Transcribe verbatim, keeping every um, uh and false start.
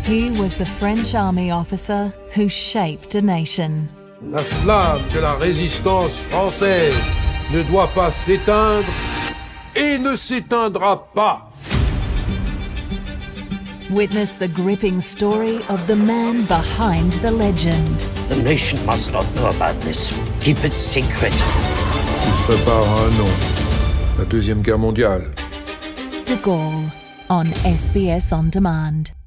He was the French army officer who shaped a nation. La flamme de la résistance française ne doit pas s'éteindre et ne s'éteindra pas. Witness the gripping story of the man behind the legend. The nation must not know about this. Keep it secret. Il se prépare à un nom, la Deuxième Guerre mondiale. De Gaulle on S B S On Demand.